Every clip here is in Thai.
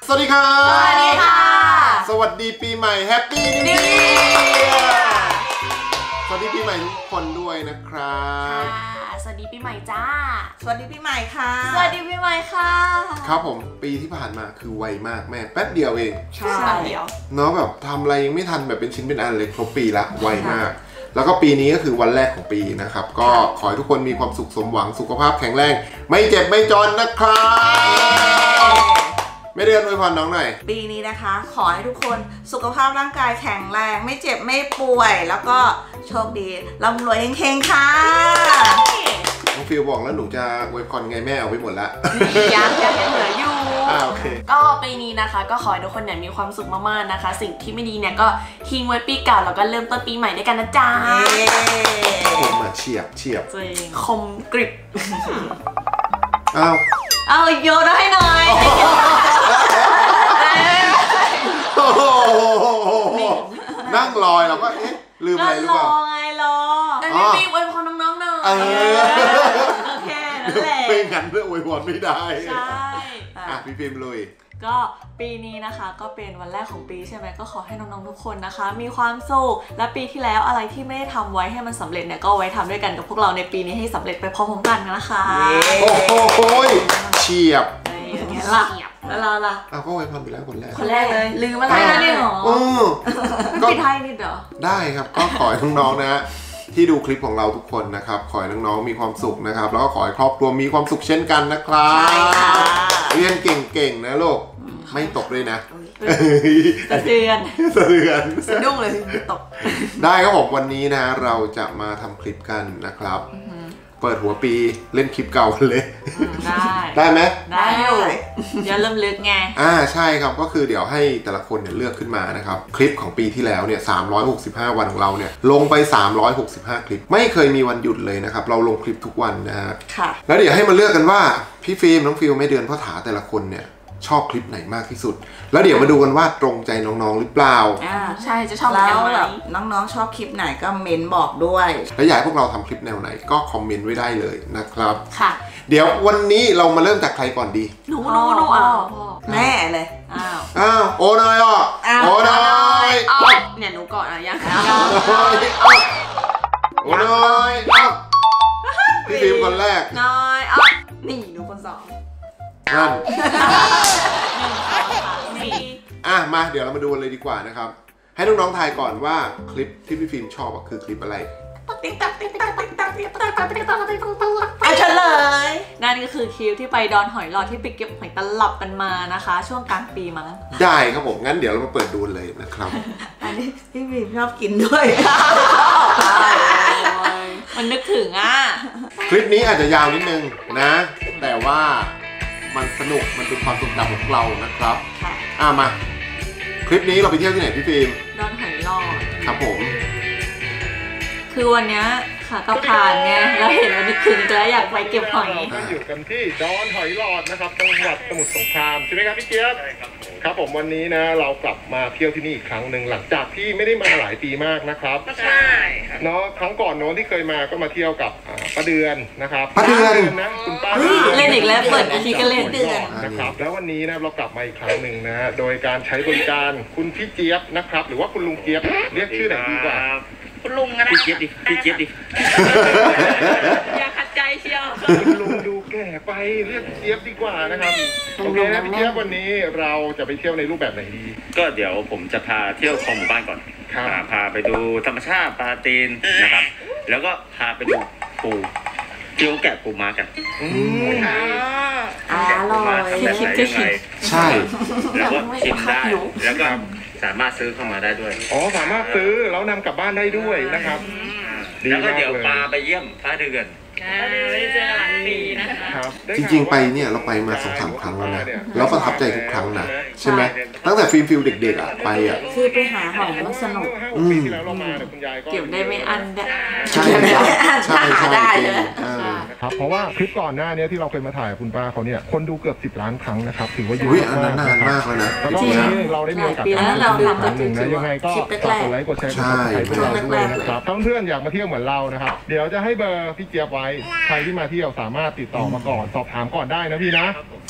สวัสดีครับสวัสดีค่ะสวัสดีปีใหม่แฮปปี้นิวเยียร์สวัสดีปีใหม่ทุกคนด้วยนะครับสวัสดีปีใหม่จ้าสวัสดีปีใหม่ค่ะสวัสดีปีใหม่ค่ะครับผมปีที่ผ่านมาคือไวมากแม่แป๊บเดียวเองใช่เดียวเนาะแบบทำอะไรยังไม่ทันแบบเป็นชิ้นเป็นอันเลยครบปีละไวมากแล้วก็ปีนี้ก็คือวันแรกของปีนะครับก็ขอให้ทุกคนมีความสุขสมหวังสุขภาพแข็งแรงไม่เจ็บไม่จนนะครับไม่เดือนอวยพรน้องหน่อยปีนี้นะคะขอให้ทุกคนสุขภาพร่างกายแข็งแรงไม่เจ็บไม่ป่วยแล้วก็โชคดีร่ำรวยเฮงๆค่ะน้องฟิลบอกแล้วหนูจะอวยพรไงแม่เอาไปหมดละยังเหลืออยู่โอเคก็ปีนี้นะคะก็ขอให้ทุกคนเนี่ยมีความสุขมากๆนะคะสิ่งที่ไม่ดีเนี่ยก็ทิ้งไว้ปีเก่าแล้วก็เริ่มต้นปีใหม่ด้วยกันนะจ๊ะผมมาเฉียบจริงคมกริบเอาโยนให้หน่อยนั่งลอยเราก็ลืมอะไรหรือเปล่ารอแต่ไม่มีอวยพรน้องๆหน่อยโอเคนั่นแหละไม่งั้นเรื่องอวยพรไม่ได้ใช่พี่พิมพ์เลยก็ปีนี้นะคะก็เป็นวันแรกของปีใช่ไหมก็ขอให้น้องๆทุกคนนะคะมีความสุขและปีที่แล้วอะไรที่ไม่ได้ทำไว้ให้มันสำเร็จเนี่ยก็ไว้ทำด้วยกันกับพวกเราในปีนี้ให้สำเร็จไปพร้อมๆกันนะคะโอ้โหเฉียบอย่างเงี้ยล่ะแล้วเราล่ะก็ไว้พรไปแล้วคนแรกเลยลืมอะไรแล้วเนี่ยหรอก็ไทยนิดเหรอได้ครับก็ขอให้น้องๆนะที่ดูคลิปของเราทุกคนนะครับขอให้น้องๆมีความสุขนะครับแล้วก็ขอให้ครอบครัวมีความสุขเช่นกันนะครับใช่ค่ะเรียนเก่งๆนะลูกไม่ตกเลยนะสะเทือนสะดุ้งเลยตกได้ครับผมวันนี้นะเราจะมาทำคลิปกันนะครับเปิดหัวปีเล่นคลิปเก่ากันเลยได้ไหมได้อยู่เดี๋ยวเริ่มลึกไงใช่ครับก็คือเดี๋ยวให้แต่ละคนเนี่ยเลือกขึ้นมานะครับคลิปของปีที่แล้วเนี่ย365วันของเราเนี่ยลงไป365คลิปไม่เคยมีวันหยุดเลยนะครับเราลงคลิปทุกวันนะฮะแล้วเดี๋ยวให้มาเลือกกันว่าพี่ฟิล์มน้องฟิลไม่เดือนพ่อถาแต่ละคนเนี่ยชอบคลิปไหนมากที่สุดแล้วเดี๋ยวมาดูกันว่าตรงใจน้องๆหรือเปล่าใช่จะชอบแล้วแบบน้องๆชอบคลิปไหนก็เมนบอกด้วยแล้วอยากให้พวกเราทำคลิปแนวไหนก็คอมเมนต์ไว้ได้เลยนะครับค่ะเดี๋ยววันนี้เรามาเริ่มจากใครก่อนดีหนูแม่เลยโอ้นายโอ้นายเนี่ยหนูก่อนยังโอ้นายพี่ฟิล์มคนแรกน้อยนี่หนูคนสองนั่นมาเดี๋ยวเรามาดูเลยดีกว่านะครับให้น้องๆทายก่อนว่าคลิปที่พี่ฟิล์มชอบคือคลิปอะไรเฉลยนั่นก็คือคลิปที่ไปดอนหอยหลอดที่ไปเก็บหอยตลับกันมานะคะช่วงกลางปีมั้งได้ครับผมงั้นเดี๋ยวเรามาเปิดดูเลยนะครับอันนี้พี่ฟิล์มชอบกินด้วยมันนึกถึงคลิปนี้อาจจะยาวนิดนึงนะแต่ว่ามันสนุกมันเป็นความทรงจำของเรานะครับมาคลิปนี้เราไปเที่ยวที่ไหนพี่ฟิล์มดอนหอยหลอดครับผมคือวันนี้ค่ะก็ผ่านไงแล้วเห็นแล้วนึกถึงแล้วอยากไปเก็บหอยอยู่กันที่ดอนหอยหลอดนะครับจังหวัดสมุทรสงครามใช่ไหมครับพี่เจี๊ยบครับผมวันนี้นะเรากลับมาเที่ยวที่นี่อีกครั้งหนึ่งหลังจากที่ไม่ได้มาหลายปีมากนะครับใช่เนาะครั้งก่อนโน้นที่เคยมาก็มาเที่ยวกับป้าเดือนนะครับป้าเดือนนะคุณป้าเล่นอีกแล้วเปิดทีก็เล่นเดือนนะครับแล้ววันนี้นะเรากลับมาอีกครั้งหนึ่งนะโดยการใช้บริการคุณพี่เจี๊ยบนะครับหรือว่าคุณลุงเจี๊ยบเรียกชื่อไหนดีกว่าคุณลุงนะพี่เจี๊ยบดิอย่าขัดใจเชียวคุณลุงดูแก่ไปเรียกเจี๊ยบดีกว่านะครับโอเคนะพี่เจี๊ยบวันนี้เราจะไปเที่ยวในรูปแบบไหนดีก็เดี๋ยวผมจะพาเที่ยวของหมู่บ้านก่อนพาไปดูธรรมชาติปลาตีนนะครับแล้วก็พาไปดูปูเที่ยวแกะปูม้ากันอร่อยคิดยังไงใช่แล้วก็ชิมได้แล้วก็สามารถซื้อเข้ามาได้ด้วยสามารถซื้อแล้วนำกลับบ้านได้ด้วยนะครับแล้วก็เดี๋ยวปลาไปเยี่ยมป้าเดือนไม่เจอหลายปีนะคะจริงๆไปเนี่ยเราไปมา2-3 ครั้งแล้วนะแล้วประทับใจทุกครั้งนะใช่ไหมตั้งแต่ฟิลเด็กๆไปคือไปหาหอยมันสนุกเก็บได้ไม่อันใช่ได้เลยครับเพราะว่าคลิปก่อนหน้านี้ที่เราเคยมาถ่ายคุณป้าเขาเนี่ยคนดูเกือบ10 ล้านครั้งนะครับถือว่าเยอะมากนานมากแล้วนะแล้วก็วันนี้เราได้มีโอกาสเราทำครั้งหนึ่งนะยังไงก็ฝากกดไลค์กดแชร์กดติดตามให้เราด้วยนะครับเพื่อนๆอยากมาเที่ยวเหมือนเรานะครับเดี๋ยวจะให้เบอร์พี่เจี๊ยบไว้ใครที่มาเที่ยวสามารถติดต่อมาก่อนสอบถามก่อนได้นะพี่นะ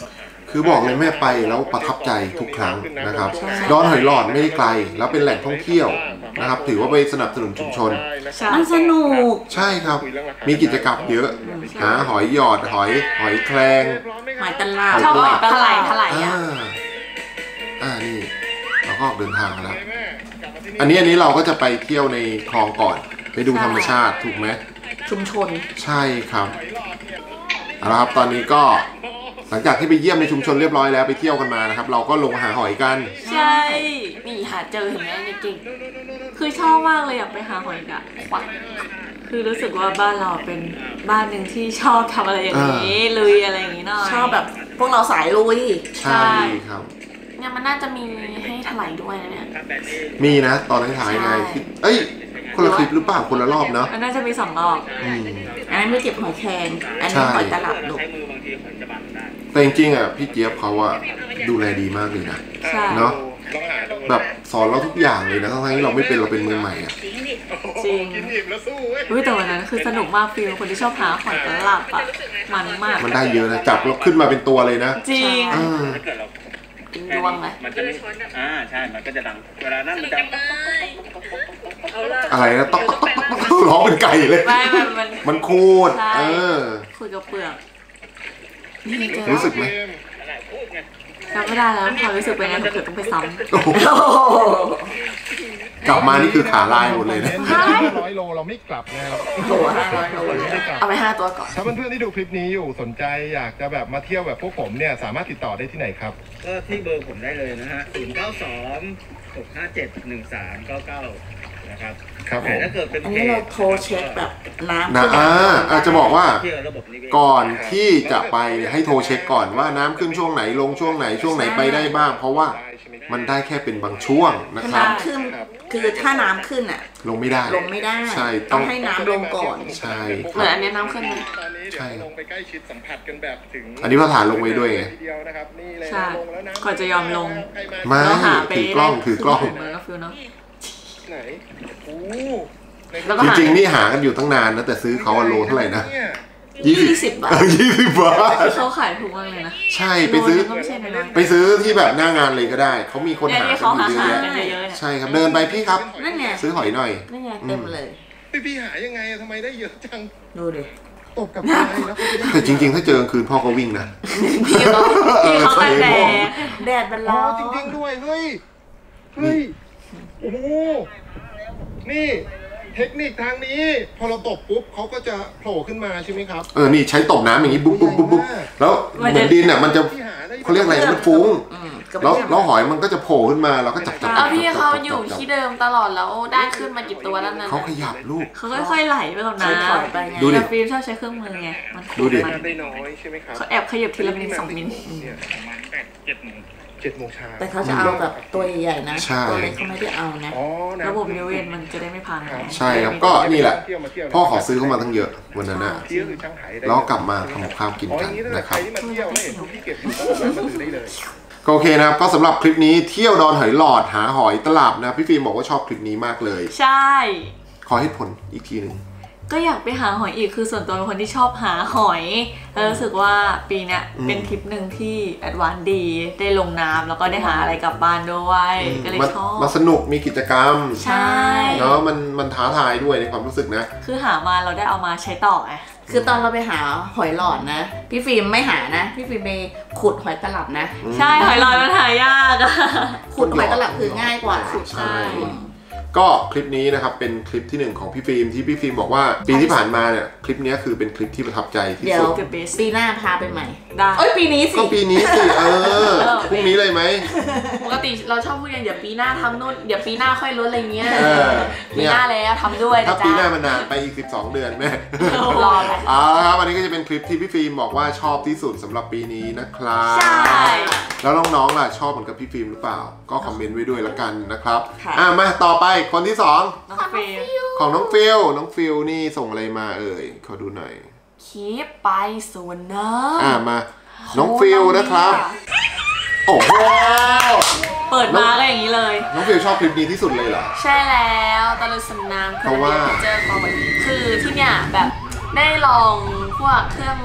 คือบอกเลยแม่ไปแล้วประทับใจทุกครั้งนะครับดอนหอยหลอดไม่ได้ไกลแล้วเป็นแหล่งท่องเที่ยวนะครับถือว่าไปสนับสนุนชุมชนมันสนุกใช่ครับมีกิจกรรมเยอะหาหอยหยอดหอยแครงหอยตลับชอบหอยปลาไหลถลายอ่ะนี่เราก็ออกเดินทางแล้วอันนี้เราก็จะไปเที่ยวในคลองก่อนไปดูธรรมชาติถูกไหมชุมชนใช่ครับเอาละครับตอนนี้ก็หลังจากที่ไปเยี่ยมในชุมชนเรียบร้อยแล้วไปเที่ยวกันมานะครับเราก็ลงหาหอยกันใช่นี่หาเจอเห็นไหมในกิ่งคือชอบมากเลยอยากไปหาหอยกะขวัญคือรู้สึกว่าบ้านเราเป็นบ้านหนึ่งที่ชอบทำอะไรอย่างนี้ลุยอะไรอย่างนี้หน่อยชอบแบบพวกเราสายลุยใช่ครับเนี่ยมันน่าจะมีให้ถลายด้วยนะเนี่ยมีนะตอนท้ายไงเอ้ยคนละคลิปหรือเปล่าคนละรอบเนาะมันน่าจะมี2 รอบอันนี้ไม่เก็บหอยแครงอันนี้หอยตลับลูกแต่จริงๆอ่ะพี่เจี๊ยบเขาอ่ะดูแลดีมากเลยนะเนาะแบบสอนเราทุกอย่างเลยนะทั้งที่เราไม่เป็นเราเป็นมือใหม่อ่ะจริงแต่วันนั้นคือสนุกมากฟิลคนที่ชอบหาหอยตลับอ่ะมันมากมันได้เยอะนะจับแล้วขึ้นมาเป็นตัวเลยนะจริงดวงไหมมันจะไม่ใช่มันก็จะดังเวลานั้นมันจะอะไรนะต๊อกร้องเป็นไก่เลยมันคูดคูดกับเปลือกรู้สึกไหมจำไม่ได้แล้วความรู้สึกเป็นไงเผื่อต้องไปซ้ำกลับมานี่คือขาลายหมดเลยนะ 500 โลเราไม่กลับนะครับ 500 โลเอาไป5 ตัวก่อนถ้าเพื่อนๆที่ดูคลิปนี้อยู่สนใจอยากจะแบบมาเที่ยวแบบพวกผมเนี่ยสามารถติดต่อได้ที่ไหนครับก็ที่เบอร์ผมได้เลยนะฮะ0926571399นะครับแต่ถ้าเกิดเป็นอันนี้เราโทรเช็คแบบน้ำอาจจะบอกว่าก่อนที่จะไปเนี่ยให้โทรเช็คก่อนว่าน้ำขึ้นช่วงไหนลงช่วงไหนไปได้บ้างเพราะว่ามันได้แค่เป็นบางช่วงนะครับน้ำขึ้นคือถ้าน้ำขึ้นอ่ะลงไม่ได้ใช่ต้องให้น้ำลงก่อนใช่เหมือนอันนี้น้ำขึ้นไหมใช่ลงไปใกล้ชิดสัมผัสกันแบบถึงอันนี้พระฐานลงไว้ด้วยไงใช่ก่อนจะยอมลงมาถือกล้องไหนจริงๆนี่หากันอยู่ตั้งนานนะแต่ซื้อเขาโลเท่าไหร่นะ 20 บาท 20 บาทเขาขายถูกมากเลยนะใช่ไปซื้อที่แบบหน้างานเลยก็ได้เขามีคนหากันอยู่เยอะใช่ครับเดินไปพี่ครับนั่นไงซื้อหอยหน่อยนั่นไงเต็มเลยพี่หายังไงทำไมได้เยอะจังดูดิตบกับอะไรแล้วแต่จริงๆถ้าเจอกลางคืนพ่อก็วิ่งนะพี่เขากันแดดมันร้อนจริงๆด้วยเฮ้ยโอ้โหนี่เทคนิคทางนี้พอเราตบปุ๊บเขาก็จะโผล่ขึ้นมาใช่ไหมครับนี่ใช้ตบน้ำอย่างนี้บุ๊บแล้วเหมือนดินอ่ะมันจะเขาเรียกอะไรมันฟุ้งแล้วหอยมันก็จะโผล่ขึ้นมาเราก็จับพี่เขาอยู่ที่เดิมตลอดแล้วได้ขึ้นมากี่ตัวแล้วนั้นเขาขยับลูกเขาค่อยๆไหลไปกับน้ำดูดิฟิล์มชอบใช้เครื่องมือไงดูดิได้น้อยใช่ไหมครับเขาแอบขยับทีละมิล2 มิล 7 โมงเช้าแต่เขาจะเอาแบบตัวใหญ่ๆนะตัวเล็กเขาไม่ได้เอานะระบบนิเวศมันจะได้ไม่พังใช่ครับก็นี่แหละพ่อขอซื้อเข้ามาตั้งเยอะวันนั้นนะแล้วกลับมาทำข้าวกินกันนะครับโอเคนะครับก็สำหรับคลิปนี้เที่ยวดอนหอยหลอดหาหอยตลับนะพี่ฟิล์มบอกว่าชอบคลิปนี้มากเลยใช่ขอเหตุผลอีกทีหนึ่งก็อยากไปหาหอยอีกคือส่วนตัวเป็นคนที่ชอบหาหอยแล้วรู้สึกว่าปีนี้เป็นทริปหนึ่งที่แอดวานซ์ดีได้ลงน้ำแล้วก็ได้หาอะไรกลับบ้านด้วยก็เลยชอบมาสนุกมีกิจกรรมใช่เนาะมันท้าทายด้วยในความรู้สึกนะคือหามาเราได้เอามาใช้ต่อไงคือตอนเราไปหาหอยหลอดนะพี่ฟิล์มไม่หานะพี่ฟิล์มไปขุดหอยตลับนะใช่หอยหลอดมันหายากอะขุดหอยตลับคือง่ายกว่าใช่ก็คลิปนี้นะครับเป็นคลิปที่1ของพี่ฟิล์มที่พี่ฟิล์มบอกว่าปีที่ผ่านมาเนี่ยคลิปนี้คือเป็นคลิปที่ประทับใจที่สุดเดี๋ยวปีหน้าพาไปใหม่ได้ปีนี้สิก็ปีนี้สิพรุ่งนี้เลยไหมปกติเราชอบพูดกันเดี๋ยวปีหน้าทำนู่นเดี๋ยวปีหน้าค่อยลดอะไรเงี้ยปีหน้าแล้วทำด้วยนะจ๊ะถ้าปีหน้ามันนานไปอีก12 เดือนแม่รอเลยครับวันนี้ก็จะเป็นคลิปที่พี่ฟิล์มบอกว่าชอบที่สุดสำหรับปีนี้นะครับใช่แล้วน้องๆล่ะชอบเหมือนกับพี่ฟิล์มหรือเปล่าก็คอมเมนต์ไว้ด้วยละกันนะครับมาต่อไปคนที่2ของน้องฟิลนี่ส่งอะไรมาขอดูหน่อยคีบไปส่วนเนมาน้องฟิลนะครับโอ้โหเปิดมาก็อย่างนี้เลยน้องฟิลชอบคลิปนี้ที่สุดเลยเหรอใช่แล้วตะลุสนามเพราะว่าเจอของคือที่เนี่ยแบบได้ลองพวกเครื่อง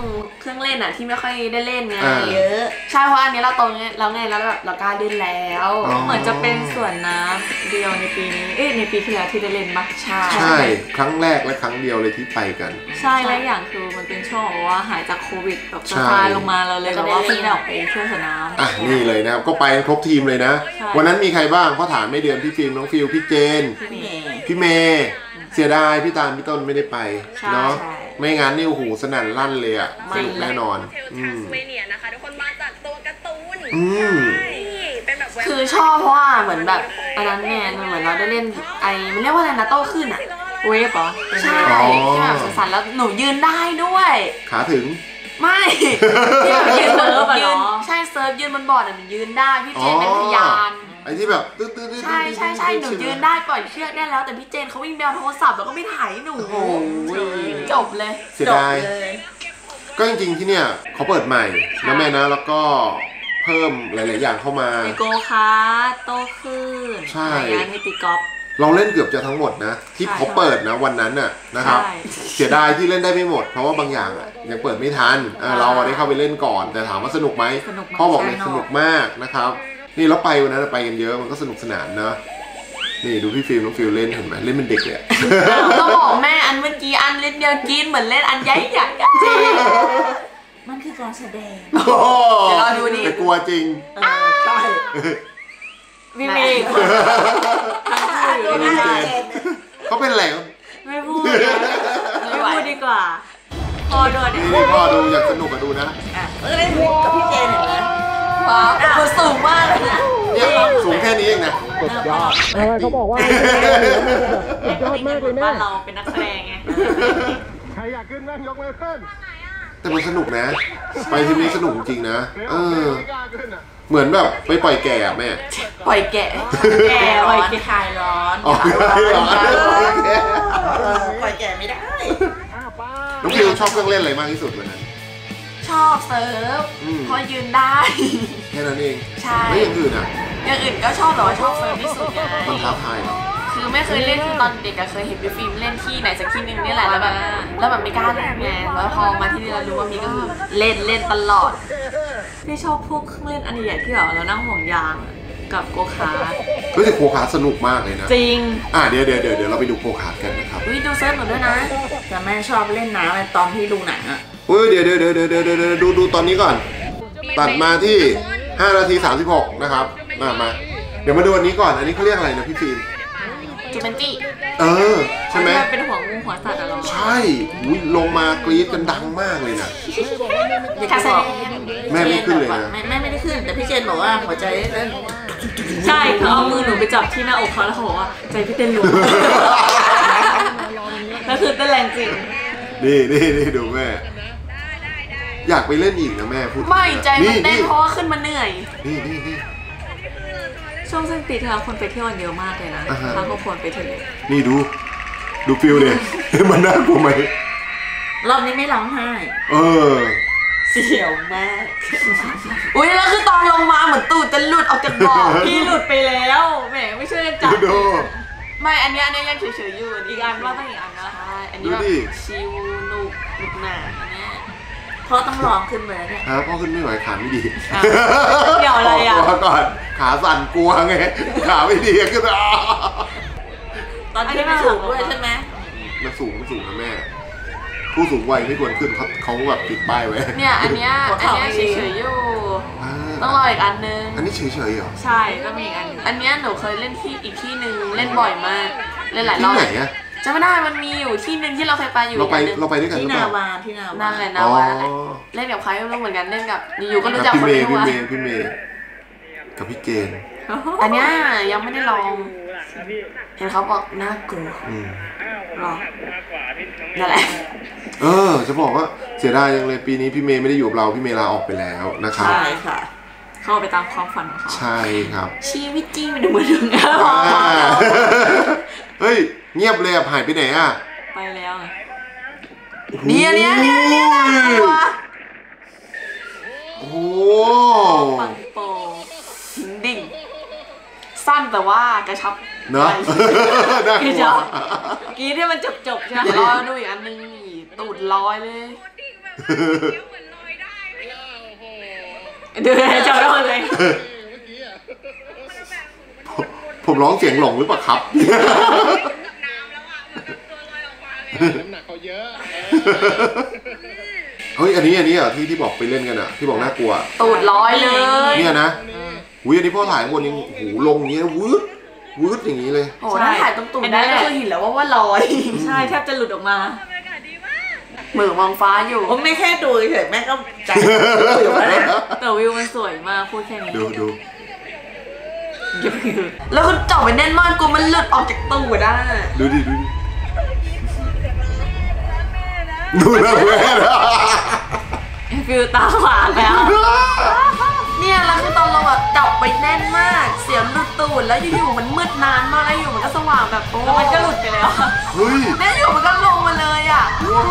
เครื่องเล่นที่ไม่ค่อยได้เล่นไงเยอะใช่เพราะอันนี้เราโตแล้วไงแล้วแบบเรากล้าเล่นแล้วเหมือนจะเป็นส่วนน้ำเดียวในปีนี้ในปีที่แล้วที่ได้เล่นปะใช่ครั้งแรกและครั้งเดียวเลยที่ไปกันใช่และอย่างคือมันเป็นช่วงว่าหายจากโควิดแบบซาลงมาเราเลยแบบว่าเพิ่งได้ออกไปเที่ยวสนามนี่เลยนะครับก็ไปครบทีมเลยนะวันนั้นมีใครบ้างพ่อฐานไม่เดือนพี่ฟิล์มน้องฟิลพี่เจนพี่เมย์เสียดายพี่ตาลพี่ต้นไม่ได้ไปเนาะไม่งั้นนี่โอ้โหสนั่นลั่นเลยสนุกแน่นอนเวเนียนะคะทุกคนมาจากตัวการ์ตูนเป็นแบบคือชอบเพราะว่าเหมือนแบบอันนั้นเนี่ยเหมือนเราได้เล่นมันเรียกว่าอะไรนะโต้ขึ้นเวฟเหรอใช่ที่แบบสั่นแล้วหนูยืนได้ด้วยขาถึงไม่ที่แบบยืนใช่เซิร์ฟยืนบนบอร์ดหนูยืนได้พี่เจนเป็นพยานไอ้ที่แบบใช่หนูยืนได้ปล่อยเชือกได้แล้วแต่พี่เจนเขาวิ่งไปเอาโทรศัพท์แล้วก็ไม่ถ่ายหนูจบเลยเสียดายก็จริงๆที่เนี่ยเขาเปิดใหม่นะแม่นะแล้วก็เพิ่มหลายๆอย่างเข้ามามีโกคาร์ทโต้ขึ้นใช่มีตีกอล์ฟเราเล่นเกือบจะทั้งหมดนะที่เขาเปิดนะวันนั้นนะครับเสียดายที่เล่นได้ไม่หมดเพราะว่าบางอย่างยังเปิดไม่ทันเราได้เข้าไปเล่นก่อนแต่ถามว่าสนุกไหมพ่อบอกเลยสนุกมากนะครับนี่แล้วไปวันนั้นไปกันเยอะมันก็สนุกสนานนะนี่ดูพี่ฟิล์มน้องฟิลเล่นเห็นไหมเล่นเป็นเด็กเลยต้องบอกแม่อันเมื่อกี้อันเล่นเดียวกินเหมือนเล่นอันใหญ่ใหญ่มันคือการแสดงเดี๋ยวเราดูดิแต่กลัวจริงใช่พี่เมย์เขาเป็นอะไรไม่พูดดีกว่าพอดูนี่พอดูอยากสนุกก็ดูนะเล่นกับพี่เจนเห็นไหมว้าวตัวสูงมากเลยนะเนี่ยสูงแค่นี้เองนะกดยอดเขาบอกว่ายอดมากเลยแม่บ้านเราเป็นนักแสดงไงใครอยากขึ้นแม่ยกมือขึ้นแต่มันสนุกนะไปทีนี้สนุกจริงนะเหมือนแบบไปปล่อยแก่แม่ปล่อยแก่ปล่อยแก่คลายร้อนปล่อยแก่ไม่ได้น้องฟิวชอบเครื่องเล่นอะไรมากที่สุดวันนั้นชอบเซิร์ฟเพราะยืนได้แค่นั้นเองใช่ไม่อย่างอื่นอย่างอื่นก็ชอบแต่ว่าชอบเซิร์ฟที่สุดไงมันท้าทายเหรอคือไม่เคยเล่นคือตอนเด็กเคยเห็นพี่ฟิล์มเล่นที่ไหนสักที่นึงนี่แหละแล้วแบบไม่กล้าเล่นไงแล้วพอมาที่นี่เรารู้ว่ามีก็คือเล่นตลอดพี่ชอบพวกเครื่องเล่นอันใหญ่ที่แบบเรานั่งห่วงยางกับโกคาร์ทรู้สึกโกคาร์ทสนุกมากเลยนะจริงเดี๋ยวเราไปดูโกคาร์ทกันนะครับดูเซิร์ฟหนูด้วยนะแต่แม่ชอบเล่นน้ำตอนที่ดูหนังเดี๋ยวดูตอนนี้ก่อนตัดมาที่5 นาที 36นะครับมาเดี๋ยวมาดูอันนี้ก่อนอันนี้เขาเรียกอะไรนะพี่ฟิล์มจูเมนตี้ใช่ไหมเป็นหัวงูหัวสัตว์อะเราใช่ลงมากรี๊ดกันดังมากเลยนะแม่ไม่ขึ้นเลยนะแม่ไม่ได้ขึ้นแต่พี่เจนบอกว่าหัวใจเต้นใช่เขาเอามือหนูไปจับที่หน้าอกเขาแล้วเขาบอกว่าใจพี่เต้นรัวแล้วคือเต้นแรงจริงนี่ดูแม่อยากไปเล่นอีกนะแม่พูดไม่ใจมันเต้นเพราะว่าขึ้นมาเหนื่อยนี่ช่วงสิ้นปีที่แล้วคนไปเที่ยวเยอะมากเลยนะพาครอบครัวไปทะเลนี่ดูฟิลเลยมันน่ากลัวไหมรอบนี้ไม่ร้องไห้เสียวมากอุ้ยแล้วคือตอนลงมาเหมือนตูดจะหลุดออกจากบ่อพี่หลุดไปแล้วแหมไม่ช่วยกันจับไม่อันนี้ยังเฉยๆอยู่อีกอันว่าต้องอีกอันนะอันนี้แบบชิวนุกหนาอันนี้พ่อต้องลองขึ้นเลยเนี่ยพ่อขึ้นไม่ไหวขาไม่ดีเดี๋ยวอะไรก่อนขาสั่นกลัวไงขาไม่ดีขึ้นตอนที่ไม่สูงด้วยใช่ไหมมันสูงนะแม่ผู้สูงวัยไม่ควรขึ้นเขาแบบติดป้ายไว้เนี่ยอันเนี้ยเฉยๆอยู่ต้องรออีกอันนึงอันนี้เฉยๆเหรอใช่ก็มีอีกอันเนี้ยหนูเคยเล่นที่อีกที่นึงเล่นบ่อยมากเล่นหลายรอบที่ไหนอะจะไม่ได้มันมีอยู่ที่นึงที่เราเคยไปอยู่เราไปด้วยกันที่นาวานั่นแหละนาวาเล่นกับใครไม่รู้เหมือนกันเล่นกับอยู่ก็รู้จักคนนี้ว่าพี่เมย์กับพี่เกณฑ์อันเนี้ยยังไม่ได้ลองเห็นเขาบอกน่ากลัวรอนั่นแหละจะบอกว่าเสียดายยังเลยปีนี้พี่เมย์ไม่ได้อยู่กับเราพี่เมย์ลาออกไปแล้วนะครับใช่ค่ะเข้าไปตามความฝันของเขาใช่ครับชีวิตจริงมันดูเหมือนเดิมเฮ้ยเงียบเลยหายไปไหนไปแล้วเนี่ยโอ้ปังโปดิ่งสั้นแต่ว่ากระชับเนาะกี้ที่มันจบใช่ไหมรอดูอีกอันนึงตูดลอยเลยเดี๋ยวจำได้หมดเลยผมร้องเสียงหลงหรือเปล่าครับน้ำหนักเขาเยอะเฮ้ยอันนี้อ่ะที่บอกไปเล่นกันอ่ะที่บอกน่ากลัวตูดร้อยเลยเนี่ยนะอุ้ยอันนี้พ่อถ่ายคนยังโอ้โหลงอย่างนี้วืดอย่างนี้เลยโอ้ถ้าถ่ายตรงตูดได้ก็คือเห็นแล้วว่าลอยใช่แทบจะหลุดออกมาบรรยากาศดีมากเหมือมองฟ้าอยู่ผมไม่แค่ดูเฉยแม่ก็ใจอยู่แล้วนะแต่วิวมันสวยมากพูดแค่นี้ดูแล้วก็จ่อไปแน่นมากกูมันหลุดออกจากตูดได้ดูดิดูนะเพื่อนฟิวตาขวางแล้วเนี่ยแล้วคือตอนเราแบบจับไปแน่นมากเสียงหลุดตูดแล้วอยู่ๆมันมืดนานมากแล้วอยู่มันก็สว่างแบบโอ้แล้วมันก็หลุดไปแล้วเฮ้ยเนี่ยอยู่มันก็ลงมาเลยอ่ะ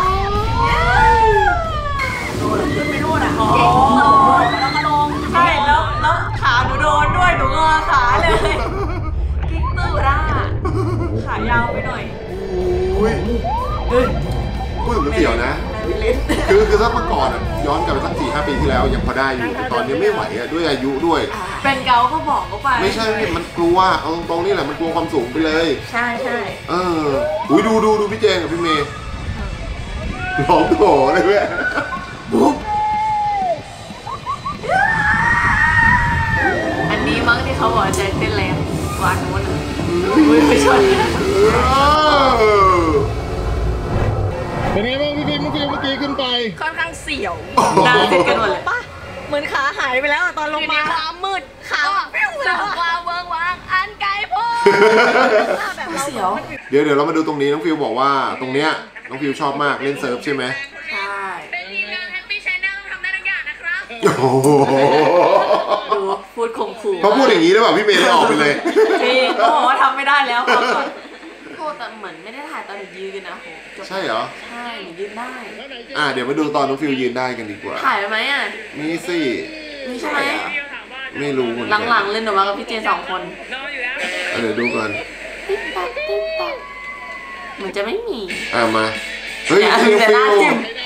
ขึ้นไปนู่นอ่ะอ๋อแล้วก็ลงใช่แล้วขาหนูโดนด้วยหนูงอขาเลยกิ๊กตูดอ่ะขายาวไปหน่อยอุ้ยพูดถึงเสียวนะคือถ้าเมื่อก่อนอ่ะย้อนกลับไปสัก4-5 ปีที่แล้วยังพอได้อยู่แต่ตอนนี้ไม่ไหวอ่ะด้วยอายุด้วยเป็นเกาก็บอกเขาไปไม่ใช่มันกลัวเอาตรงๆนี่แหละมันกลัวความสูงไปเลยใช่ใช่อุ้ยดูพี่เจนกับพี่เมย์ร้องโถเลยเว้ยบุ๊บอันนี้มั้งที่เขาบอกใจเต้นแรงวางนู้นไม่ชนเป็นไงบ้างพี่ฟิล์มเมื่อกี้ขึ้นไปค่อนข้างเสียวดาติดกันหมดเลยปะเหมือนขาหายไปแล้วอะตอนลงมาความมืดขาปิ้วเลยว่าเวิร์กวางอันไกลโพ้แบบเราเสียวเดี๋ยวเรามาดูตรงนี้น้องฟิวบอกว่าตรงเนี้ยน้องฟิวชอบมากเล่นเซิร์ฟใช่ไหมใช่เป็นทีมงานแฮปปี้ชาแนลต้องทำได้ทุกอย่างนะครับโอ้โหดูพูดข่มขู่พอพูดอย่างนี้แล้วแบบพี่เมย์ได้ออกไปเลยจริงเขาบอกว่าทำไม่ได้แล้วเขาก่อนโคแต่เหมือนไม่ได้ถ่ายตอนหนูยืนนะโหจบใช่เหรอใช่หนูยืนได้เดี๋ยวมาดูตอนน้องฟิวยืนได้กันดีกว่าถ่ายไหมอ่ะนี่สิมีใช่ไหมไม่รู้เหมือนกันหลังๆเล่นหนูมากับพี่เจน2 คนเดี๋ยวดูก่อนติ๊กตักติ๊กตักเหมือนจะไม่มีมาเฮ้ยอย่าฟิวอย่าฟิหน้าว ทิ่มโห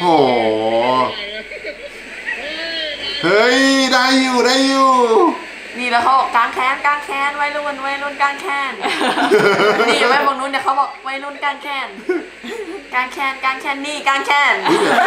เฮ้ยได้อยู่นี่แล้วเขาบอกกางแค้นวัยรุ่นกางแค้นนี่อย่าไปบอกนู้นเดี๋ยวเขาบอกวัยรุ่นกางแค้นนี่กางแค้น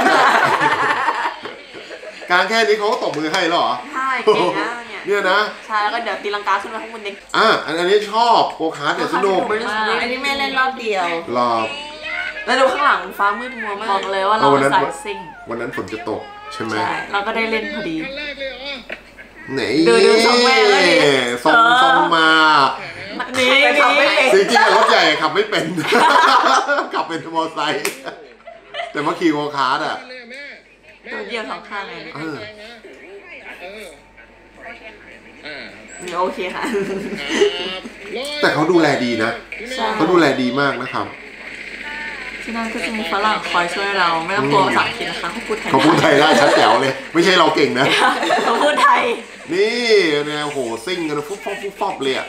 การแค่นี้เขาก็ตบมือให้แล้วเหรอใช่เก่งนะเนี่ยเนี่ยนะใช่แล้วก็เดี๋ยวตีลังกาขึ้นมาข้างบนเด็กอันนี้ชอบโกคาร์ทเนี่ยสนุกอันนี้แม่เล่นรอบเดียวรอบแล้วดูข้างหลังฟ้ามืดมัวมาบอก กเลยว่าเราสายซิ่งวันนั้นฝนจะตกใช่ไหมใช่เราก็ได้เล่นพอดีขั้นแรกเลยเหรอไหนดูทรงแม่เลยดิทรงมานี่ขับไม่เป็นจริงๆรถใหญ่ขับไม่เป็น ขับเป็นมอเตอร์ไซค์แต่มาขี่โกคาร์ทอ่ะเลยแม่ตัวเดียว2 ข้างเลยเออนี่โอเคค่ะแต่เขาดูแลดีนะใช่เขาดูแลดีมากนะครับที่นั่นก็จะมีฝรั่งคอยช่วยเราไม่ต้องกลัวภาษาอังกฤษนะคะเขาพูดไทยเขาพูดไทยได้ชัดแจ๋วเลย ไม่ใช่เราเก่งนะเขาพูดไทยนี่เนี่ยโหซิ่งกันฟุบฟอบเลยอ่ะ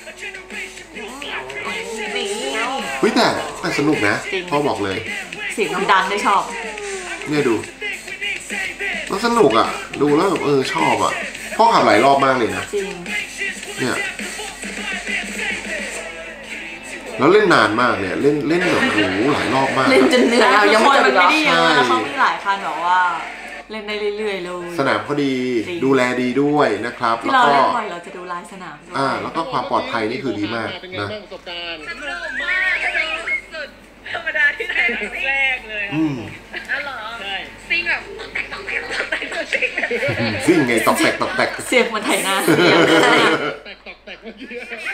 เฮ้ยแต่สนุกนะจริงพ่อบอกเลยเสียงมันดังได้ชอบเนี่ยดูแล้วสนุกอ่ะ ดูแล้วแบบชอบอ่ะพ่อขับหลายรอบมากเลยนะจริงเนี่ยแล้วเล่นนานมากเนี่ยเล่นแบบโอ้โหหลายรอบมากเล่นจนเหนื่อยแล้วยังไม่จบมัอีนกเหรไม่อได้เยอะแล้วเขามีหลายคันแบบว่า เล่นได้เรื่อยๆเลยสนามเขาดีจริงดูแลดีด้วยนะครับที่แล้วเราก็เล่นบ่อยเราจะดูลายสนามด้วยแล้วก็ความปลอดภัยนี่คือดีมากเป็นไงนะบ้างประสบการณ์สนุกมากสุดๆธรรมดาที่ไหนแรกเลยอืมอ๋อเหรอใช่ซิงแบบต้องซิงแบบซิ่งไงตอกแตกเสียงเหมันไถนาแตกเมื่อกี้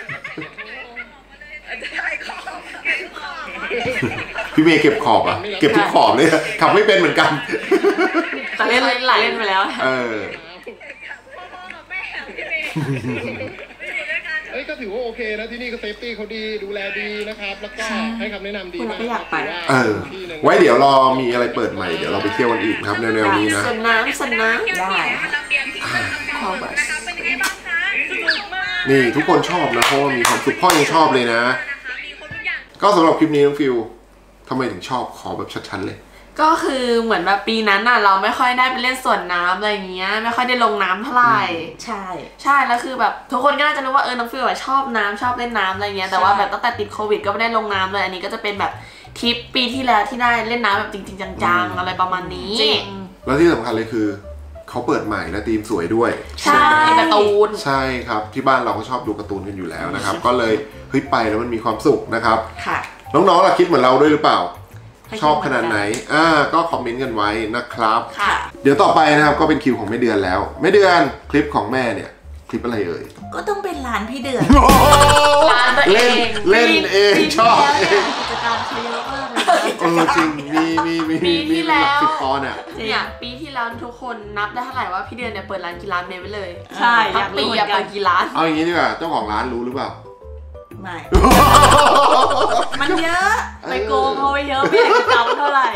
ได้ของเก็บของพี่เมย์เก็บขอบอ่ะเก็บทุกขอบเลยขับไม่เป็นเหมือนกันแต่เล่นหลายเล่นไปแล้วเออพ่อกับแม่พี่เมย์อยู่ด้วยกันเอ้ยก็ถือว่าโอเคนะที่นี่ก็เซฟตี้เขาดีดูแลดีนะครับ แล้วก็ให้คำแนะนำดีมากคุณก็อยากไปไว้เดี๋ยวรอมีอะไรเปิดใหม่เดี๋ยวเราไปเที่ยวกันอีกนะครับแนวๆนี้นะสนน้ำได้ระเบียงที่ขอบัสนะคะเป็นยังไงบ้างคะสนุกมากนี่ทุกคนชอบนะเพราะว่ามีความสุขพ่อยังชอบเลยนะมีคนทุกอย่างก็สำหรับคลิปนี้น้องฟิวทำไมถึงชอบขอแบบชัดๆเลยก็คือเหมือนแบบปีนั้นน่ะเราไม่ค่อยได้ไปเล่นสวนน้ำอะไรอย่างเงี้ยไม่ค่อยได้ลงน้ำเท่าไหร่ใช่แล้วคือแบบทุกคนก็น่าจะรู้ว่าน้องฟิลชอบน้ำชอบเล่นน้ำอะไรเงี้ยแต่ว่าแบบตั้งแต่ติดโควิดก็ไม่ได้ลงน้ำเลยอันนี้ก็จะเป็นแบบทริปปีที่แล้วที่ได้เล่นน้ำแบบจริงๆจังๆอะไรประมาณนี้แล้วที่สำคัญเลยคือเขาเปิดใหม่และธีมสวยด้วยใช่การ์ตูนใช่ครับที่บ้านเราก็ชอบดูการ์ตูนกันอยู่แล้วนะครับก็เลยเฮ้ยไปแล้วมันมีความสุขนะครับค่ะน้องๆล่ะคิดเหมือนเราด้วยหรือเปล่าชอบขนาดไหนก็คอมเมนต์กันไว้นะครับเดี๋ยวต่อไปนะครับก็เป็นคิวของแม่เดือนแล้วแม่เดือนคลิปของแม่เนี่ยคลิปอะไรเอ่ยก็ต้องเป็นร้านพี่เดือนร้านตัวเองเล่นเองชอบเองกิจการเขาเยอะมากเลยจริงมีหลัก10 ตอนอ่ะเนี่ยปีที่แล้วทุกคนนับได้เท่าไหร่ว่าพี่เดือนเนี่ยเปิดร้านกี่ร้านเมย์ไว้เลยใช่อยากรู้เปิดกี่ร้านเอาอย่างนี้ดีกว่าเจ้าของร้านรู้หรือเปล่าไม่มันเยอะไปโกงเขาไปเยอะไม่อยากจะจำเท่าไหร่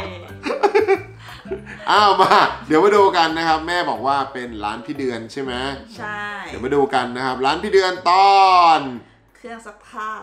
มาเดี๋ยวมาดูกันนะครับแม่บอกว่าเป็นร้านพี่เดือนใช่ไหมใช่เดี๋ยวมาดูกันนะครับร้านพี่เดือนตอนเครื่องซักผ้า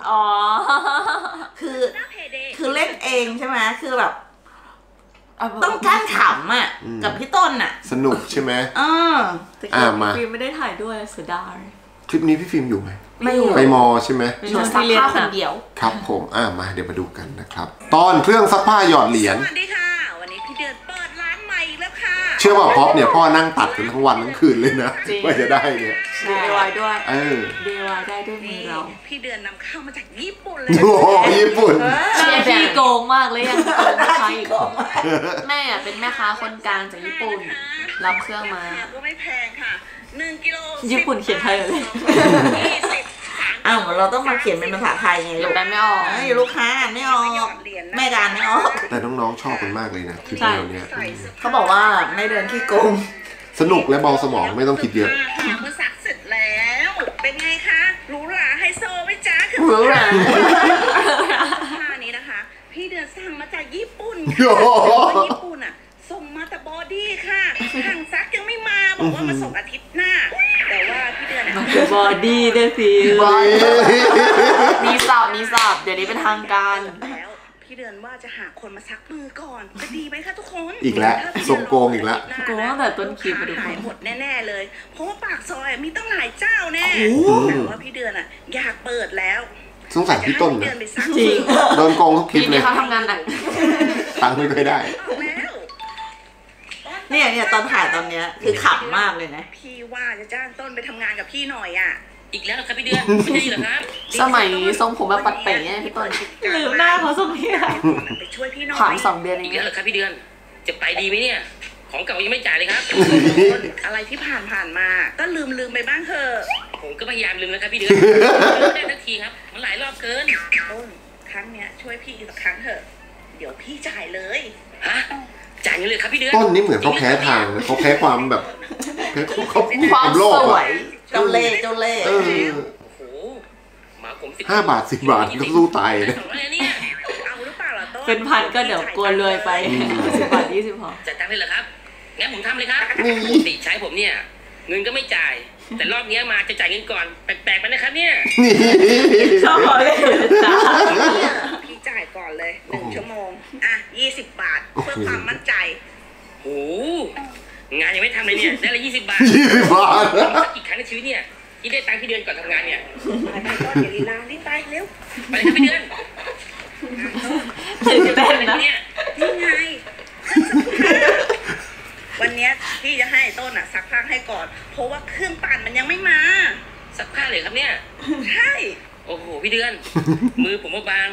คือเล่นเองใช่ไหมคือแบบต้องการขำอ่ะกับพี่ต้นอ่ะสนุกใช่ไหมแต่พี่ฟิล์มไม่ได้ถ่ายด้วยเสียดายคลิปนี้พี่ฟิล์มอยู่ไหมไม่อยู่ไปมอใช่ไหมซักผ้าคนเดียวครับผมมาเดี๋ยวมาดูกันนะครับตอนเครื่องซักผ้าหยอดเหรียญสวัสดีค่ะวันนี้พี่เดือนเปิดร้านใหม่แล้วค่ะเชื่อว่าพ็อปเนี่ยพ่อนั่งตัดกันทั้งวันทั้งคืนเลยนะว่าจะได้เนี่ย DIY ด้วย DIY ได้ด้วยมือเราพี่เดือนนำเข้ามาจากญี่ปุ่นเลยโอ้ญี่ปุ่นพี่โกงมากเลยยังโกงไม่ใช่อีกแม่เป็นแม่ค้าคนกลางจากญี่ปุ่นรับเครื่องมาก็ไม่แพงค่ะ1 กิโลญี่ปุ่นเขียนไทยเลยเราต้องมาเขียนเป็นภาษาไทยไงลูกแปลไม่ออกอยู่ลูกค้าไม่ออกแม่การไม่ออกแต่น้องๆชอบกันมากเลยนะคลิปแนวนี้เขาบอกว่าไม่เดินขี้โกงสนุกและเบาสมองไม่ต้องคิดเยอะเมื่อซักเสร็จแล้วเป็นไงคะหรูหราไฮโซไหมจ๊ะคือหรูหราผ้านี้นะคะพี่เดือนสั่งมาจากญี่ปุ่นญี่ปุ่นอ่ะส่งมาแต่บอดี้ค่ะทางซักยังไม่มาบอกว่ามาส่งอาทิตย์หน้าแต่ว่าพี่เดือนมาคือบอดี้ด้วยสิมีสอบเดี๋ยวนี้เป็นทางการแล้วพี่เดือนว่าจะหาคนมาซักมือก่อนจะดีไหมคะทุกคนอีกแล้วส่งโกงอีกแล้วโกงตั้งแต่ต้นคลิปไปดูหายหมดแน่ๆเลยเพราะว่าปากซอยมีตั้งหลายเจ้าแน่แต่ว่าพี่เดือนอยากเปิดแล้วสงสัยพี่ต้นนะจริงโดนโกงทุกคลิปเลยเขาทำงานหนักตังค์ไม่เคยได้เนี่ยตอนถ่ายตอนเนี้ยคือขำมากเลยนะพี่ว่าจะจ้างต้นไปทำงานกับพี่หน่อยอีกแล้วครับพี่เดือนไม่ใช่เหรอครับสมัยทรงผมแบบปัดเป๋เนี่ยพี่ต้นลืมหน้าเขาทรงนี้ไปช่วยพี่หน่อยผ่าน2 เดือนอีกแล้วครับพี่เดือนจะไปดีไหมเนี่ยของเก่ายังไม่จ่ายเลยครับอะไรที่ผ่านมาก็ลืมไปบ้างเถอะผมก็พยายามลืมแล้วครับพี่เดือนไม่ได้ทักทีครับมันหลายรอบเกินต้นครั้งเนี้ยช่วยพี่อีกสักครั้งเถอะเดี๋ยวพี่จ่ายเลยฮะจ่ายเงินเลยครับพี่เดือนต้นนี่เหมือนเขาแพ้ทางเขาแพ้ความแบบความโลภเจ้าเล่ห์โอ้โหมาผม 5 บาท10 บาทก็สู้ตายเลยเอาหรือเปล่าล่ะต้นเป็นพันก็เดี๋ยวกลัวรวยไป10 บาท20 พอจัดตังค์เลยเหรอครับงั้นผมทำเลยครับติใช้ผมเนี่ยเงินก็ไม่จ่ายแต่รอบนี้มาจะจ่ายเงินก่อนแปลกๆไปนะครับเนี่ยชอบเลยจ้าพี่จ่ายก่อนเลย1 ชั่วโมง20 บาทเพื่อความมั่นใจโอ้งานยังไม่ทำเลยเนี่ยได้ละ20 บาทสักกี่ครั้งในชีวิตเนี่ยที่ได้ตังค์พี่เดือนก่อนทำงานเนี่ยไปต้นอย่าลีลารีบไปเร็วไปเลยครับพี่เดือนตื่นเต้นนะเนี่ยนี่ไงวันนี้พี่จะให้ต้นซักผ้าให้ก่อนเพราะว่าเครื่องปั่นมันยังไม่มาซักผ้าเลยครับเนี่ยใช่โอ้โหพี่เดือนมือผมบาง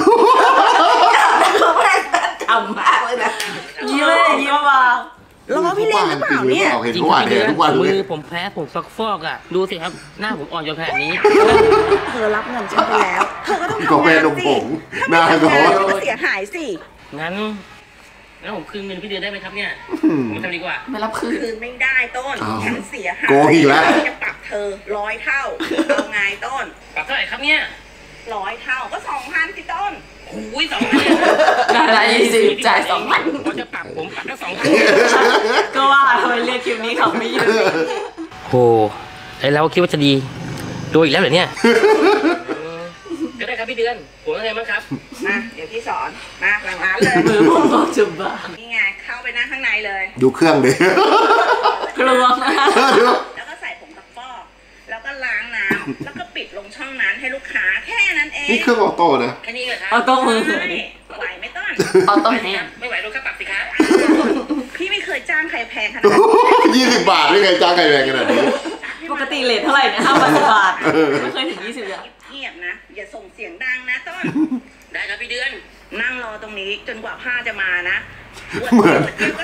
เขาแรงทำมากเลยนะยิ้มบางรอพี่เล่นหรือเปล่าเนี่ยจริงๆทุกวันมือผมแพ้ผมซักฟอกดูสิครับหน้าผมอ่อนจนขนาดนี้เธอรับเงินฉันไปแล้วเธอก็ต้องทำงานสิหน้าก็เสียหายสิงั้นผมคืนเงินพี่เดือนได้ไหมครับเนี่ยผมทำดีกว่าไม่รับคืนไม่ได้ต้นฉันเสียหายโกงอีกแล้วจะปรับเธอ100 เท่าเอาไงต้นปรับเท่าไหร่ครับเนี่ย 100 เท่าก็2,000สิต้นอุ้ย2,000 ได้20จ่าย2,000 ผมจะปรับก็2,000 ก็ว่าทำไมเรียกคลิปนี้เขาไม่ยืนโหไอเราคิดว่าจะดีดูอีกแล้วเหรอเนี่ยก็ได้ครับพี่พี่เดือนหัวไงบ้างครับมาเดี๋ยวพี่สอนมาหลังร้านเลยมือผมบอกจุ่มบ้านี่ไงเข้าไปนั่งข้างในเลยดูเครื่องดิกลัวนะแล้วก็ใส่ผงซักฟอกแล้วก็ล้างน้ำแล้วก็ปิดลงช่องนั้นให้ลูกค้าแค่นั้นเองนี่เครื่องออโต้นะแค่นี้เลยครับออโต้มือไหวไม่ต้องออโต้แฮนไม่ไหวโดนค่าปรับสิครับพี่ไม่เคยจ้างใครแพงขนาดนี้ 20 บาทไม่เคยจ้างใครแพงขนาดนี้ปกติเลทเท่าไหร่เนี่ย5 บาทไม่เคยถึง20อย่างเงียบนะอย่าส่งเสียงดังนะต้นได้ครับพี่เดือนนั่งรอตรงนี้จนกว่าผ้าจะมานะเหมือน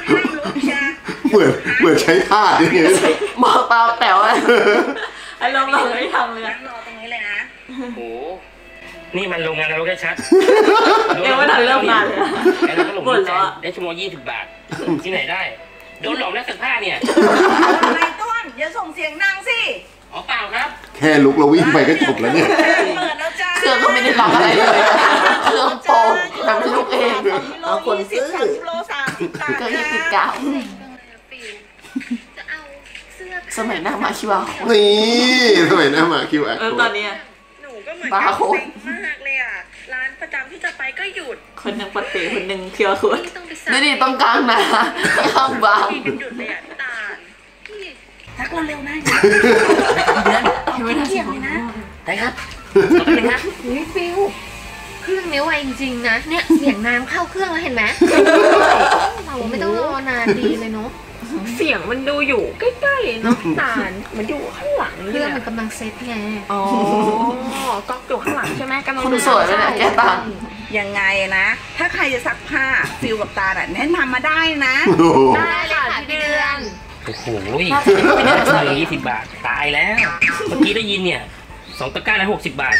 ใช้ท่าดิมองตาแป๋วเลยไอ้ลองเราไม่ทำเลยนั่งรอตรงนี้เลยนะโอ้นี่มันโรงงานเราแค่ชัดเดี๋ยวไม่ทันเริ่มงานเลยไอ้เราก็หลงได้ชั่วโมง20 บาทที่ไหนได้โดนหลอกแล้วสักผ้าเนี่ยอะไรต้นอย่าส่งเสียงดังสิอ๋อเปล่าครับแค่ลุกแล้ววิ่งไปก็จบแล้วเนี่ยเปิดแล้วจ้าเครื่องก็ไม่ได้ล็อกอะไรเลยเครื่องโปงแต่เป็นลูกเองเอาคนซื้อ30 โล 30 บาทก็29สมัยหน้ามาคิวอานี่สมัยหน้ามาคิวอาตอนนี้หนูก็เหมือนกันเซ็งมากเลยอ่ะร้านประจำที่จะไปก็หยุดคนนึงปกติคนนึงเคียวขวดนี่ต้องกลางนะข้างบ้านหยุดเลยอ่ะตาทักเราเร็วนะเดือนไม่ได้เกี่ยงเลยนะได้ครับขอบคุณครับฟิวเครื่องนี้ไวจริงๆนะเนี่ยเสียงน้ำเข้าเครื่องแล้วเห็นไหมเราไม่ต้องรอนานดีเลยเนาะเสียงมันดูอยู่ใกล้ๆเนาะตาลมันอยู่ข้างหลังเครื่องมันกำลังเซ็ตไงอ๋อก๊อกอยู่ข้างหลังใช่ไหมกำลังสวยเลยนะแกตายังไงนะถ้าใครจะซักผ้าฟิลกับตาแนะนำมาได้นะได้ค่ะพี่เดือนโอ้โห20 บาทตายแล้วเมื่อกี้ได้ยินเนี่ย2 ตะกร้าละ60 บาท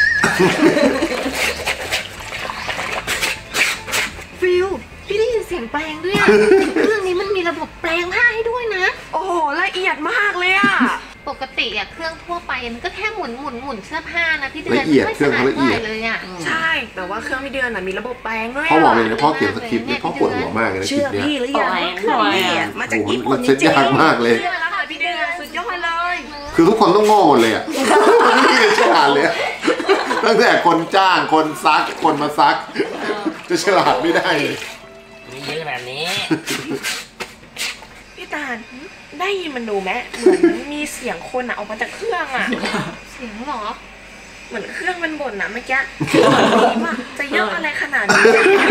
ฟิลพี่ได้ยินเสียงแปลงด้วยเครื่องนี้มันมีระบบแปลงผ้าให้ด้วยนะโอ้โหละเอียดมากเลยอะปกติอะเครื่องทั่วไปมันก็แค่หมุนเสื้อผ้านะพี่เดือนละเอียดเครื่องละเอียดเลยอะใช่แต่ว่าเครื่องพี่เดือนน่ะมีระบบแปลงด้วยพ่อบอกเลยนะพ่อเขียนสคริปต์เนี่ยพ่อปวดหัวมากเลยนะคลิปเนี้ยเชื่อพี่หรือยังเครื่องพี่มาจากญี่ปุ่นจริงๆเซ็ตยากมากเลยเชื่อแล้วค่ะพี่เดือนสุดยอดเลยคือทุกคนต้องโง่หมดเลยอ่ะไม่ได้ฉลาดเลยตั้งแต่คนจ้างคนซักคนมาซักจะฉลาดไม่ได้เลยมีเยอะแบบนี้พี่ตาลได้ยินมันดูไหมเหมือนมีเสียงคนออกมาจากเครื่องอะเสียงหรอเหมือนเครื่องมันบ่นนะเมื่อกี้ว่าจะเยอะอะไรขนาดนี้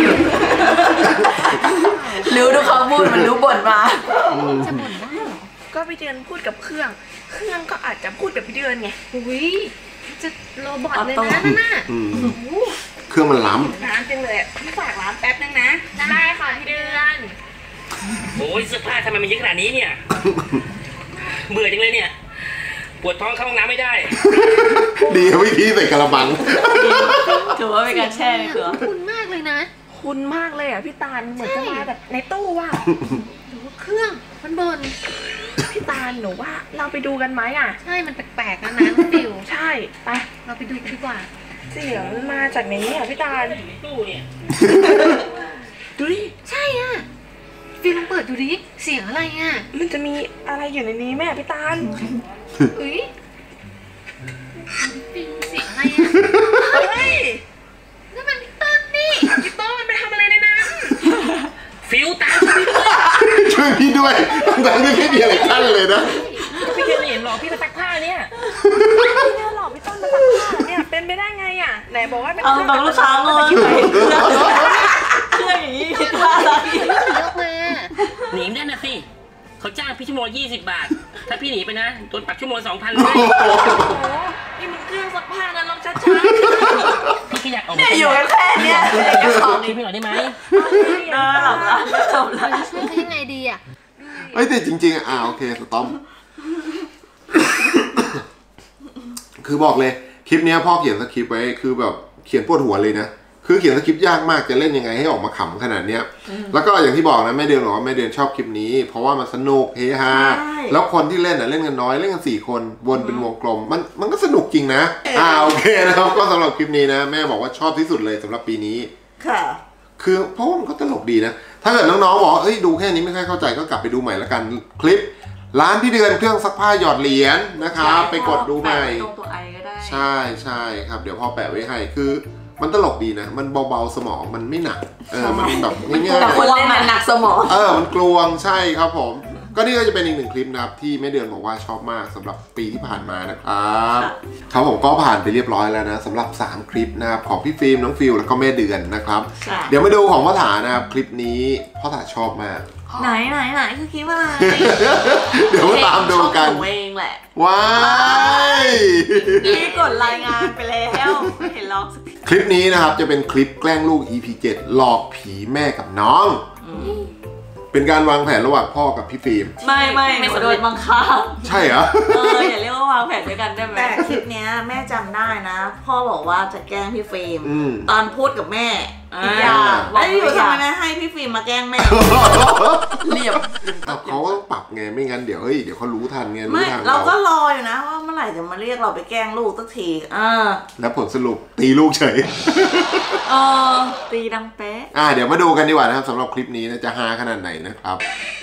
รู้ดูเขาพูดมันรู้บ่นมาจะบ่นได้หรอก็พี่เดือนพูดกับเครื่องก็อาจจะพูดกับพี่เดือนไงอุ้ยจะโรบอทเลยนะนั่นน่ะเครื่องมันล้ำร้านจังเลยพี่ฝากร้านแป๊บนึงนะได้ค่ะพี่เดือนโอ้ยเสื้อผ้าทำไมมันเยอะขนาดนี้เนี่ยเบื่อจังเลยเนี่ยปวดท้องเข้าห้องน้ำไม่ได้ดีวิธีใส่กระมังถือว่าเป็นการแช่ในเครื่องคุณมากเลยนะคุณมากเลยอ่ะพี่ตาลเหมือนจะมาแบบในตู้ว่ะหรือว่าเครื่องมันบ่นพี่ตาลหนูว่าเราไปดูกันไหมอ่ะใช่มันแปลกๆนะฟิวใช่ไปเราไปดูกันดีกว่าเสียงมาจากในนี้อ่ะพี่ตาลตู้เนี่ยดูดิใช่อ่ะฟิลลองเปิดดูดิเสียงอะไรอ่ะมันจะมีอะไรอยู่ในนี้แม่พี่ตาลอุ้ยฟิลเสียงอะไรอ่ะเฮ้ยนั่นมันพี่ต้นนี่พี่ต้นมันไปทำอะไรในนั้นฟิลตามช่วยพี่ด้วยแต่ไม่มีอะไรขั้นเลยนะพี่เห็นหรอพี่มาซักผ้าเนี่ยพี่เนี่ยหรอพี่ต้นมาซักผ้าเนี่ยเป็นไปได้ไงอ่ะไหนบอกว่าเป็นเอาตรงลูกค้างงเครื่องอย่างนี้คิดว่าอะไรยกมาหนีได้นะสิเขาจ้างพี่ชั่วโมง20 บาทถ้าพี่หนีไปนะโดนปรับชั่วโมง 2,000เลยนี่มันเครื่องซักผ้านะลองชัดๆพี่อยากออกเนี่ยอยู่แค่เนี่ยจะขอคิดไม่หน่อยได้ไหมหลับละจบละช่วยยังไงดีอ่ะแต่จริงๆโอเคสต๊อปคือบอกเลยคลิปนี้พ่อเขียนสคริปต์ไว้คือแบบเขียนปวดหัวเลยนะคือเขียนสคริปต์ยากมากจะเล่นยังไงให้ออกมาขำขนาดเนี้ยแล้วก็อย่างที่บอกนะแม่เดือนบอกว่าแม่เดือนชอบคลิปนี้เพราะว่ามันสนุกเฮฮาแล้วคนที่เล่นเล่นกันน้อยเล่นกัน4 คนวนเป็นวงกลมมันก็สนุกจริงนะโอเคนะครับก็สำหรับคลิปนี้นะแม่บอกว่าชอบที่สุดเลยสำหรับปีนี้ค่ะคือเพราะว่ามันก็ตลกดีนะถ้าเกิดน้องๆบอกดูแค่นี้ไม่ค่อยเข้าใจก็กลับไปดูใหม่ละกันคลิปร้านพี่เดือนเครื่องซักผ้าหยอดเหรียญนะครับไปกดดูใหม่ตรงตัวไอก็ได้ใช่ครับเดี๋ยวพ่อแปะไว้ให้คือมันตลกดีนะมันเบาๆสมองมันไม่หนักมันแบบง่ายๆแต่คนเล่นหนักสมองมันกลวงใช่ครับผมก็นี่ก็จะเป็นอีกหนึ่งคลิปนะครับที่แม่เดือนบอกว่าชอบมากสำหรับปีที่ผ่านมานะครับครับผมก็ผ่านไปเรียบร้อยแล้วนะสำหรับ3คลิปนะครับของพี่ฟิล์มน้องฟิลแล้วก็แม่เดือนนะครับเดี๋ยวมาดูของพ่อถานะครับคลิปนี้พ่อถาชอบมากไหนคือคลิปอะไรเดี๋ยวมาตามดูกันเองแหละว้ายนี่กดรายงานไปแล้วไม่เห็นล็อกคลิปนี้นะครับจะเป็นคลิปแกล้งลูก EP 7หลอกผีแม่กับน้องเป็นการวางแผนระหว่างพ่อกับพี่ฟิล์มไม่โดนบังคับใช่เหรออย่าเรียกว่าวางแผนด้วยกันได้ไหมแต่คลิปนี้แม่จำได้นะพ่อบอกว่าจะแกล้งพี่ฟิล์มตอนพูดกับแม่แล้วอยู่ทำไมไม่ให้พี่ฟิล์มมาแกล้งแม่เรียบเขาก็ต้องปรับไงไม่งั้นเดี๋ยวเขารู้ทันไงรู้ทันเราก็รออยู่นะว่าเมื่อไหร่จะมาเรียกเราไปแกล้งลูกสักทีแล้วผลสรุปตีลูกเฉยตีดังเป๊ะเดี๋ยวมาดูกันดีกว่านะครับสำหรับคลิปนี้นะจะฮาขนาดไหนนะครับ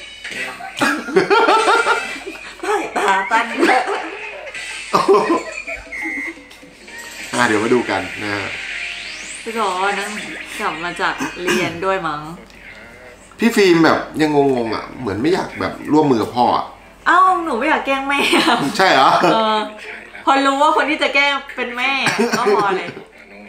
ตาตั้งเดี๋ยวมาดูกันนะพี่รอนั่งกลับมาจากเรียนด้วยมั้งพี่ฟิล์มแบบยังงงเหมือนไม่อยากแบบร่วมมือกับพ่อหนูไม่อยากแกล้งแม่ใช่เหรอพอรู้ว่าคนที่จะแกล้งเป็นแม่ก็พอเลย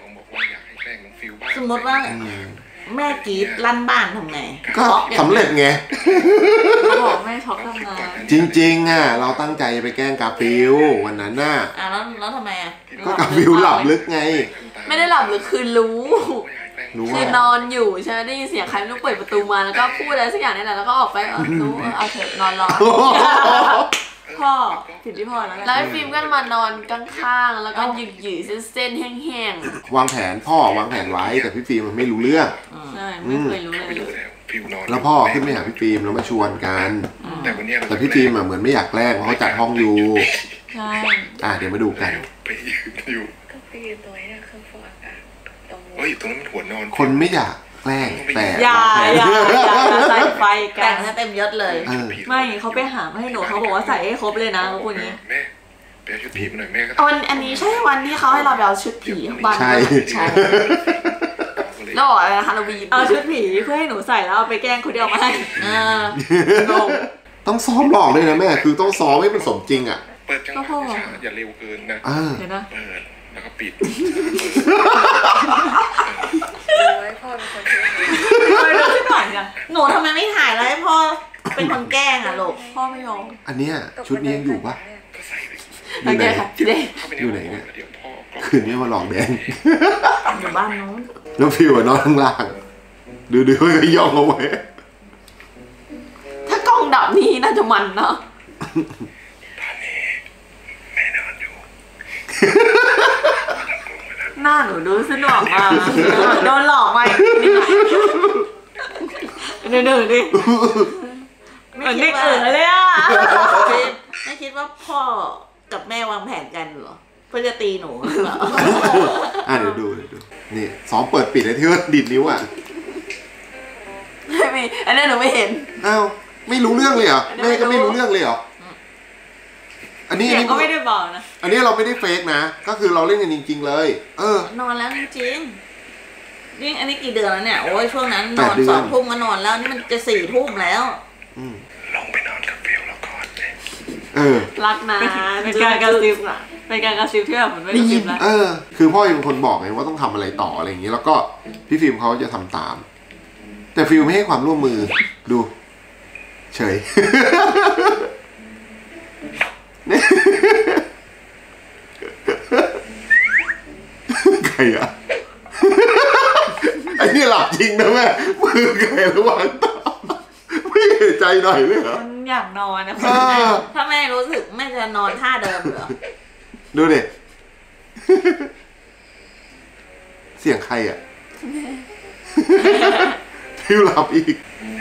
สมมติว่าแม่กรีดลั่นบ้านทำไงก็สำเร็จไงบอกแม่ช็อกทำงานจริงๆเราตั้งใจไปแกล้งกาฟิลวันนั้นน่ะแล้วทำไมก็กาฟิลหลับลึกไงไม่ได้หลับลึกคือรู้คือนอนอยู่ใช่ไหมได้ยินเสียงใครไม่รู้เปิดประตูมาแล้วก็พูดอะไรสักอย่างนี่แหละแล้วก็ออกไปรู้เอาเถอะนอนรอพ่อผิดที่พ่อแล้วฟิล์มก็มานอนข้างๆแล้วก็หยืดเส้นแห้งๆวางแผนพ่อวางแผนไว้แต่พี่ฟิล์มมันไม่รู้เรื่องใช่ไม่เคยรู้เลยแล้วพ่อขึ้นไปหาพี่ฟิล์มแล้วมาชวนกันแต่พี่ฟิล์มเหมือนไม่อยากแกล้งเพราะเขาจัดห้องอยู่ใช่เดี๋ยวมาดูกันก็ไปยืนตรงนี้เครื่องฟอกอากาศตรงนั้นมันหัวนอนคนไม่อยากแกล้งแต่อย่าใส่ไฟกันแต่งให้เต็มยศเลยไม่เขาไปหามาให้หนูเขาบอกว่าใส่ให้ครบเลยนะเขาพูดนี้แม่ไปเอาชุดผีมาหน่อยแม่ก็อันนี้ใช่วันที่เขาให้เราไปเอาชุดผีบ้านใช่แล้วบอกอะไรนะฮาโลวีนเอาชุดผีเพื่อให้หนูใส่แล้วเอาไปแกล้งคนเดียวมาให้ต้องซ้อมหลอกเลยนะแม่คือต้องซ้อมให้มันสมจริงเปิดจังหวะอย่าเร็วเกินนะเห็นนะเปิดแล้วก็ปิดไว้พ่อเป็นคนเดูที่หน่อยกันหนูทำไมไม่ถ่ายแล้วให้พ่อเป็นคนแกล้งลูกพ่อไม่ยอมอันเนี้ยชุดนี้ยังอยู่ปะอยู่ไหนอยู่ไหนเนี่ยคืนนี้มาหลอกแดงอยู่บ้านนู้นแล้วฟิวอะนอนข้างล่างดูก็ย่องเอาไว้ถ้ากล้องดับนี่น่าจะมันเนาะตอนนี้แม่นอนอยู่หน้าหนูดูสนุกมากโดนหลอกไปเดินดิไม่คิดว่าเลยไม่คิดว่าพ่อกับแม่วางแผนกันเหรอเพื่อจะตีหนูเหรอเดี๋ยวดูนี่ซ้อมเปิดปิดเลยที่ว่าดิดนิ้วไม่มีอันนี้หนูไม่เห็นไม่รู้เรื่องเลยเหรอแม่ก็ไม่รู้เรื่องเลยเหรออันนี้ก็ไม่ได้บอกนะอันนี้เราไม่ได้เฟกนะก็คือเราเล่นกันจริงๆเลยนอนแล้วจริงนี่อันนี้กี่เดือนแล้วเนี่ยโอ้ยช่วงนั้นนอน2 ทุ่มก็นอนแล้วนี่มันจะ4 ทุ่มแล้วลองไปนอนกับเบลแล้วก่อนรักนะเป็นการกระซิบที่แบบมันไม่ได้ยินแล้วคือพ่อเป็นคนบอกไงว่าต้องทำอะไรต่ออะไรอย่างนี้แล้วก็พี่ฟิล์มเขาจะทำตามแต่ฟิล์มไม่ให้ความร่วมมือดูเฉยใครอะไอ้นี่หลับจริงนะแม่มือใครระหว่างตาไม่เห็นใจหน่อยเลยเหรอมันอยากนอนนะถ้าแม่รู้สึกแม่จะนอนท่าเดิมเหรอดูดิเสียงใครอะฟิวหลับอีก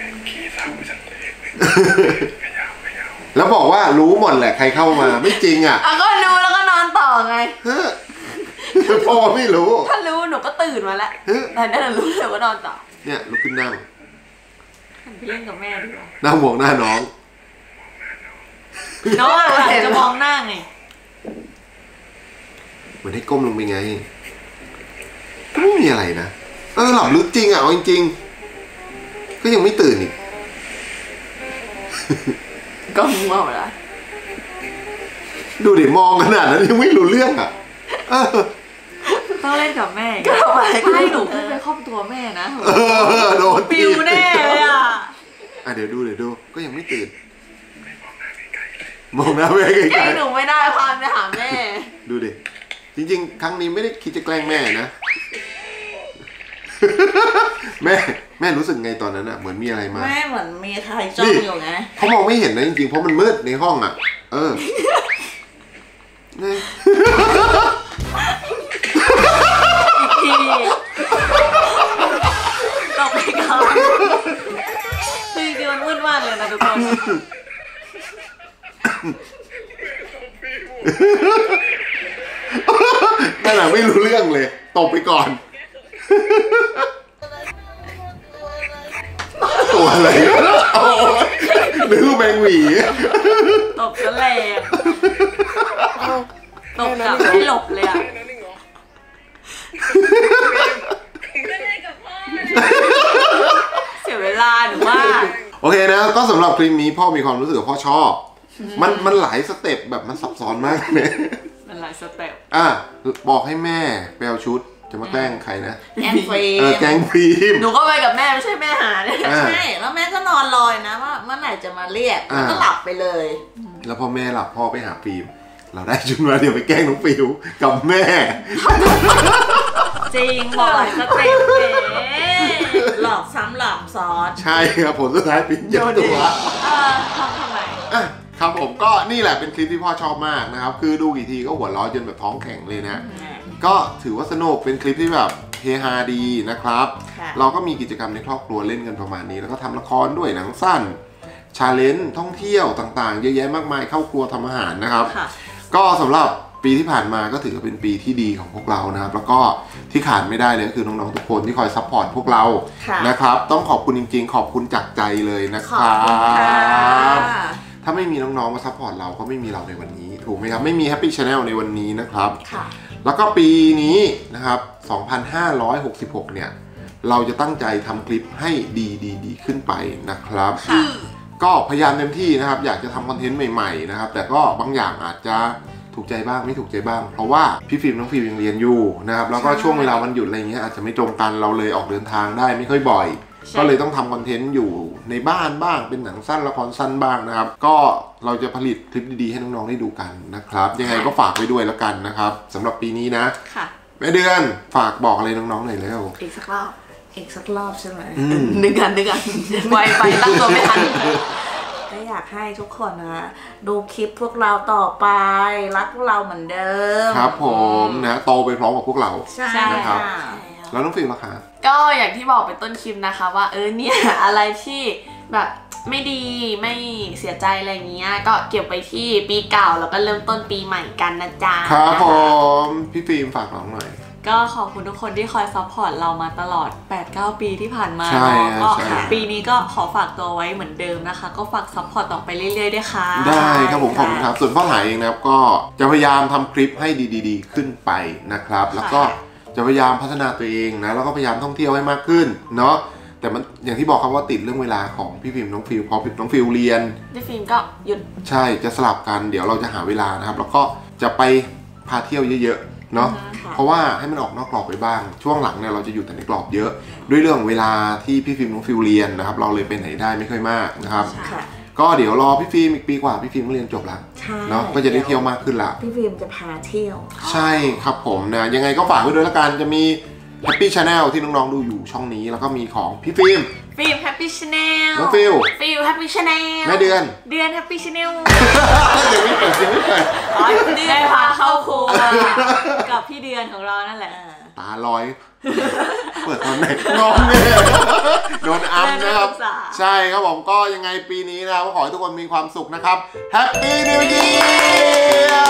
แล้วบอกว่ารู้หมดแหละใครเข้ามาไม่จริงก็ดูแล้วก็นอนต่อไงพ่อไม่รู้ถ้ารู้หนูก็ตื่นมาแล้วแต่นั่นรู้เดี๋ยวก็นอนต่อเนี่ยลุกขึ้นนั่งไปเล่นกับแม่ดีกว่านั่งมองหน้าน้องจะมองหน้าไงเหมือนให้ก้มลงไปไงก็ไม่มีอะไรนะหลับลึกจริงอ่ะจริงๆก็ยังไม่ตื่นอีกก็ง่วงแล้วดูดิมองขนาดนั้นยังไม่รู้เรื่องอ่ะต้องเล่นกับแม่ให้หนูขึ้นไปครอบตัวแม่นะโดนปิวแน่เลยอ่ะเดี๋ยวดูก็ยังไม่ตื่นมองหน้าแม่ไกลๆหนูไม่ได้พาไปหาแม่ดูดิจริงๆครั้งนี้ไม่ได้คิดจะแกล้งแม่นะแม่รู้สึกไงตอนนั้นอ่ะเหมือนมีอะไรมาแม่เหมือนมีใครจ้องอยู่ไงเขามองไม่เห็นนะจริงๆเพราะมันมืดในห้องอ่ะอีกทีตกไปก่อนคือจริงมันมืดมากเลยนะทุกคนนั่นแหละไม่รู้เรื่องเลยตกไปก่อนตัวอะไรนึกว่าแมงหวีตบกันแรงตบกับไม่หลบเลยอ่ะเสียเวลาหนูว่าโอเคนะก็สำหรับคลิปนี้พ่อมีความรู้สึกว่าพ่อชอบมันหลายสเต็ปแบบมันซับซ้อนมากเลยมันหลายสเต็ปบอกให้แม่ไปเอาชุดจะมาแกล้งใครนะแกล้งฟิล์มแกล้งฟิล์มหนูก็ไปกับแม่ไม่ใช่แม่หาเนี่ยใช่แล้วแม่ก็นอนรอนะว่าเมื่อไหร่จะมาเรียกแล้วก็หลับไปเลยแล้วพอแม่หลับพ่อไปหาฟิล์มเราได้ชุดมาเดี๋ยวไปแกล้งน้องฟิวกับแม่จริงบอกหลายสเต็ปเลยหลอกซ้ำหลอกซ้อนใช่ครับผลสุดท้ายฟิล์มเจ็บตัวทำไมครับผมก็นี่แหละเป็นคลิปที่พ่อชอบมากนะครับคือดูกี่ทีก็หัวเราะจนแบบท้องแข็งเลยนะก็ถือว่าสนุกเป็นคลิปที่แบบเฮฮาดีนะครับเราก็มีกิจกรรมในครอบครัวเล่นกันประมาณนี้แล้วก็ทำละครด้วยหนังสั้นชาเลนจ์ท่องเที่ยวต่างๆเยอะแยะมากมายเข้าครัวทำอาหารนะครับก็สำหรับปีที่ผ่านมาก็ถือเป็นปีที่ดีของพวกเรานะครับแล้วก็ที่ขาดไม่ได้เลยก็คือน้องๆทุกคนที่คอยซัพพอร์ตพวกเรานะครับต้องขอบคุณจริงๆขอบคุณจากใจเลยนะครับถ้าไม่มีน้องๆมาซัพพอร์ตเราก็ไม่มีเราในวันนี้ถูกไหมครับไม่มี Happy Channel ในวันนี้นะครับแล้วก็ปีนี้นะครับ2566เนี่ยเราจะตั้งใจทำคลิปให้ดีขึ้นไปนะครับก็พยายามเต็มที่นะครับอยากจะทำคอนเทนต์ใหม่ๆนะครับแต่ก็บางอย่างอาจจะถูกใจบ้างไม่ถูกใจบ้างเพราะว่าพี่ฟิล์มน้องฟิล์มยังเรียนอยู่นะครับแล้วก็ช่วงเวลาวันหยุดอะไรเงี้ยอาจจะไม่ตรงกันเราเลยออกเดินทางได้ไม่ค่อยบ่อยก็เลยต้องทำคอนเทนต์อยู่ในบ้านบ้างเป็นหนังสั้นละครสั้นบ้างนะครับก็เราจะผลิตคลิปดีๆให้น้องๆได้ดูกันนะครับยังไงก็ฝากไว้ด้วยแล้วกันนะครับสำหรับปีนี้นะแม่เดือนฝากบอกอะไรน้องๆหน่อยแล้วอีกสักรอบใช่ไหมดึงกันไวไปตั้งตัวไม่ทันก็อยากให้ทุกคนนะดูคลิปพวกเราต่อไปรักพวกเราเหมือนเดิมครับผมนะโตไปพร้อมกับพวกเราใช่นะครับแล้วน้องฟิล์มล่ะคะก็อย่างที่บอกไปต้นคลิปนะคะว่าเนี่ยอะไรที่แบบไม่ดีไม่เสียใจอะไรเงี้ยก็เก็บไปที่ปีเก่าแล้วก็เริ่มต้นปีใหม่กันนะจ๊ะครับผมพี่ฟิล์มฝากน้องหน่อยก็ขอบคุณทุกคนที่คอยซัพพอร์ตเรามาตลอด 8-9 ปีที่ผ่านมาก็ปีนี้ก็ขอฝากตัวไว้เหมือนเดิมนะคะก็ฝากซัพพอร์ตต่อไปเรื่อยๆด้วยค่ะได้ครับผมขอบคุณครับส่วนพ่อหลายเองนะครับก็จะพยายามทำคลิปให้ดีๆขึ้นไปนะครับแล้วก็จะพยายามพัฒนาตัวเองนะแล้วก็พยายามท่องเที่ยวให้มากขึ้นเนาะแต่มันอย่างที่บอกครับว่าติดเรื่องเวลาของพี่ฟิล์มน้องฟิลพอน้องฟิลเรียนพี่ฟิล์มก็หยุดใช่จะสลับกันเดี๋ยวเราจะหาเวลานะครับแล้วก็จะไปพาเที่ยวเยอะๆเนาะเพราะว่าให้มันออกนอกกรอบไปบ้างช่วงหลังเนี่ยเราจะอยู่แต่ในกรอบเยอะด้วยเรื่องเวลาที่พี่ฟิล์มน้องฟิลเรียนนะครับเราเลยไปไหนได้ไม่ค่อยมากนะครับก็เดี๋ยวรอพี่ฟิล์มอีกปีกว่าพี่ฟิล์มเรียนจบแล้วเนาะก็จะได้เที่ยวมากขึ้นละพี่ฟิล์มจะพาเที่ยวใช่ครับผมนะยังไงก็ฝากไว้ด้วยละกันจะมี Happy Channel ที่น้องๆดูอยู่ช่องนี้แล้วก็มีของพี่ฟิล์ม Happy Channel น้องฟิล Happy Channel แม่เดือน Happy Channel เดี๋ยวไม่เปิดเดือนพาเข้าครัวกับพี่เดือนของเรานั่นแหละตาลอยเปิดตอนไหนงงเลยโดนอัมนะครับใช่ครับผมก็ยังไงปีนี้นะครับขอให้ทุกคนมีความสุขนะครับ Happy New Year